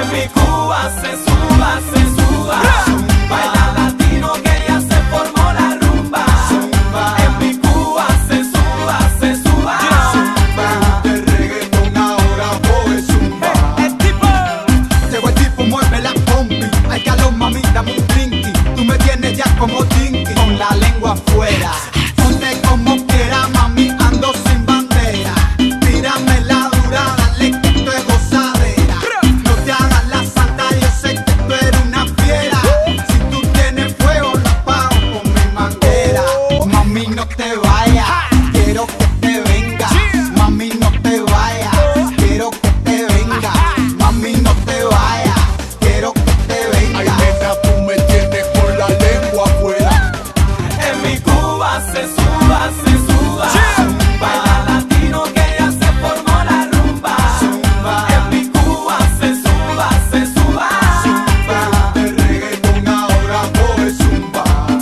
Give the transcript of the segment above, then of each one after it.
En mi Cuba se suba, se suba. Baila latino que ya se formó la rumba. En mi Cuba se suba, se suba. De reggaetón ahora coge zumba. Llegó el tipo, mueve la combi. Hay calor, mami, dame un drinky. Tú me tienes ya como Dinky, con la lengua afuera. Ponte como quiera, mami, ando sin bandera. Tírame la dura, dale que esto es gozadera. No te hagas la santa, yo sé que tú eres una fiera. Si tú tienes fuego, lo apago con mi manguera. Mami, no te vayas, quiero que te venga. Mami, no te vayas, quiero que te venga. Mami, no te vayas, quiero que te venga. Ay, nena, tú me tienes con la lengua afuera. En mi Cuba se suba, se suba. Baila latino que ya se formó la rumba. En mi Cuba se suba, se suba. De reggaetón ahora coge zumba.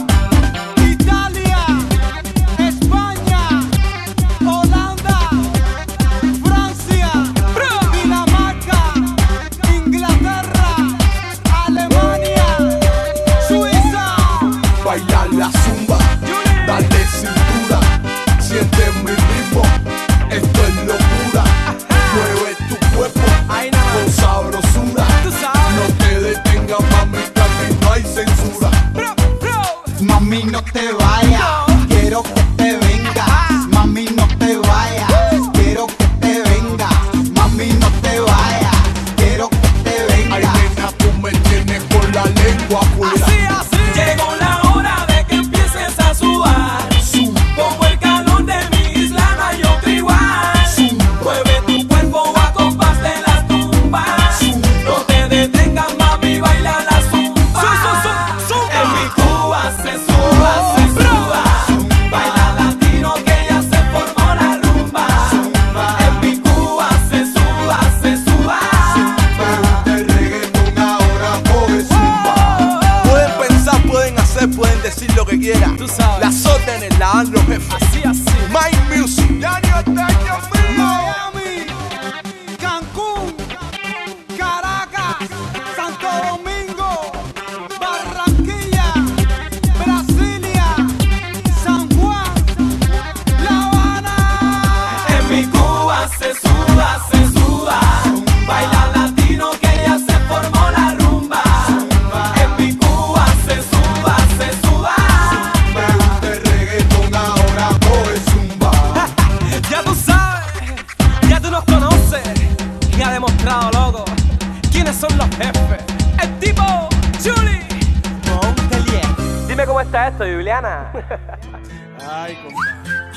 Italia, España, Holanda, Francia, Dinamarca, Inglaterra, Alemania, Suiza. Bailar la zumba, dale cintura, siente mi ritmo, esto es locura. Mueve tu cuerpo con sabrosura. No te detengas, mami, que aquí no hay censura. Mami, no te vayas, quiero que te venga. Mami, no te vayas, quiero que te venga. Mami, no te vayas, quiero que te Ay, venga. nena, tú me tienes con la lengua afuera. Llegó la hora de que empieces a sudar. Como el calor de mi isla no hay otro igual. Mueve tu cuerpo a compás de las tumbas. No te detengas, mami, baila la zumba. En mi Cuba se suba, se suba. Baila latino que ya se formó la rumba. En mi Cuba se suba, se suba. De reggaetón ahora coge zumba. Pueden pensar, pueden hacer, pueden decir lo que quieran. Tú sabes. Las órdenes las dan los jefes. Así, así. My Music. Miami, Cancún, Caracas, Santo Domingo, Barranquilla, Brasilia, San Juan, La Habana. En mi Cuba se suba, se suba. Baila latino que ya se formó la rumba. En mi Cuba se suba, se suba. De reggaetón ahora coge zumba. Ya tú sabes, ya tú nos conoces. Y ha demostrado, loco, quiénes son los jefes. El tipo Julie Montelier. Dime cómo está esto, Juliana. Ay, compadre.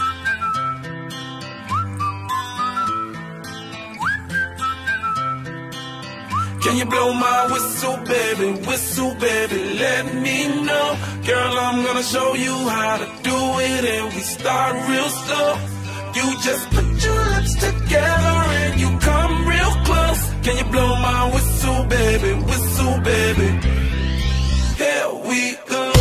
Can you blow my whistle, baby, let me know. Girl, I'm gonna show you how to do it, and we start real slow. You just put your lips together and you come real close. Can you blow my whistle, baby, here we go.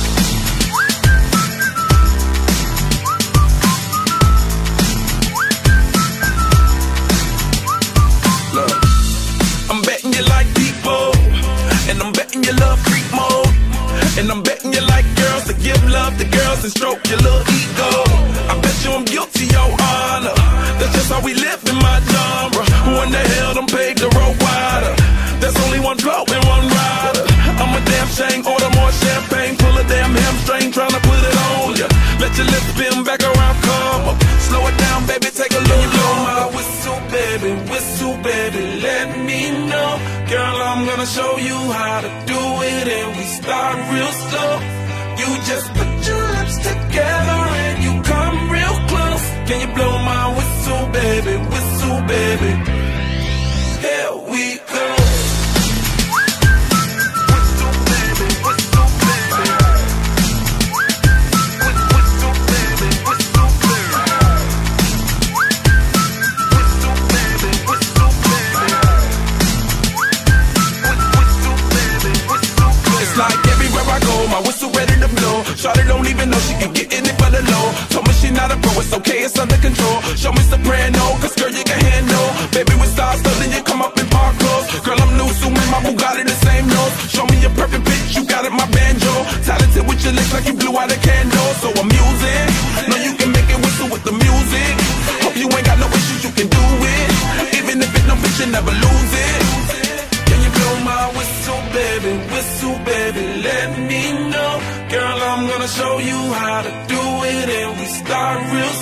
Look, I'm betting you like people, and I'm betting you love freak mode, and I'm betting you like girls to give love to girls and stroke your little ego. I bet you I'm guilty, your honor. That's just how we live in my genre. Who in the hell done paved the road wider? There's only one blow and one rider. I'm a damn shame, order more champagne, pull a damn hamstring, tryna put it on ya. Let your lips spin back around, come up. Slow it down, baby, take a look. You blow my whistle, baby, let me know. Girl, I'm gonna show you how to do it, and we start real slow. You just put your lips together and you come real close. Can you blow my whistle, baby, here we go. Shawty don't even know she can get in it for the low. Told me she not a pro, it's okay, it's under control. Show me soprano, cause girl you can handle. Baby with stars, so then you come up in park clothes. Girl I'm new, so show you how to do it, and we start real